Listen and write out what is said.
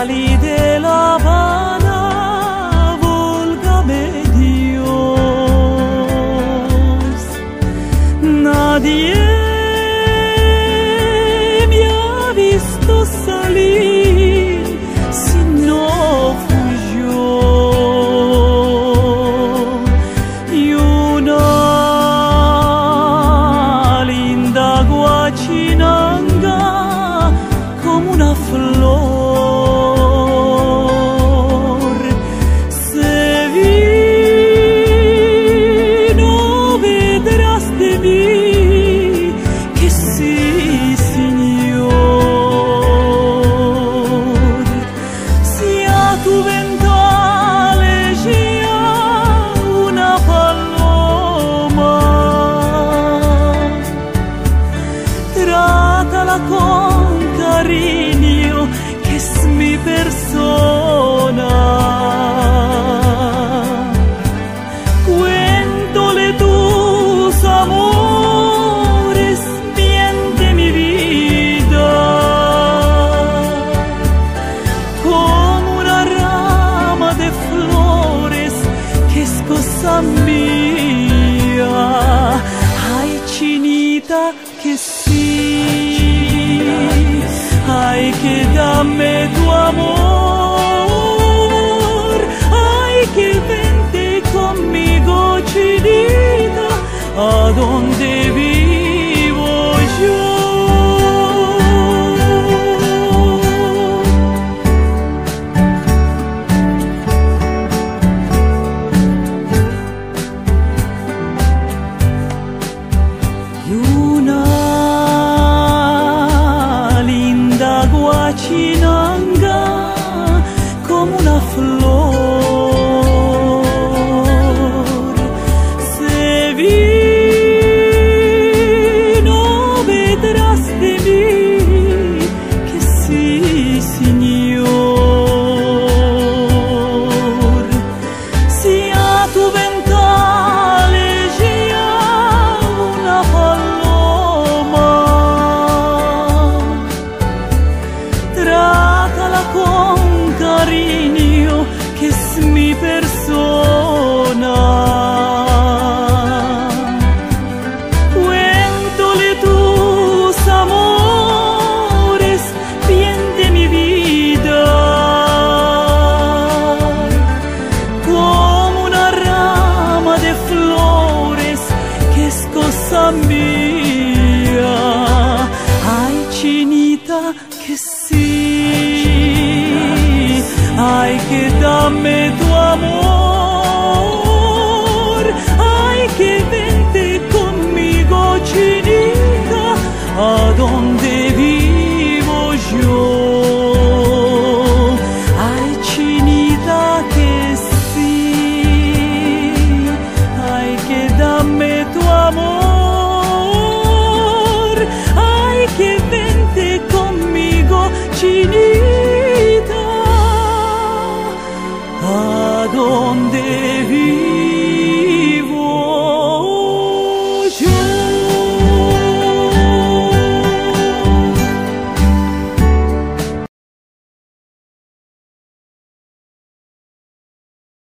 ali de La Habana, válgame Dios. Nadie me ha visto salir si no fui yo. Y una linda guachinanga como una flor se vino detrás de mí, que sí, Señor. Si a tu ventana legía una paloma, trátala con cariño, que es mi persona. Cuéntole tus amores, bien de mi vida, como una rama de flores que es cosa mía. Ay, chinita, que sí. Ay, que dame tu amor. Ay, que vente conmigo, chinita, a donde vivo yo. Y una linda guachinanga como una flor se vino detrás de mí, que sí, Señor. Si a tu ventana legía una paloma, trátala con cariño, que es mi persona. Cuéntole tus amores, bien de mi vida, como una rama de flores que es cosa mía. Ay, chinita, que sí.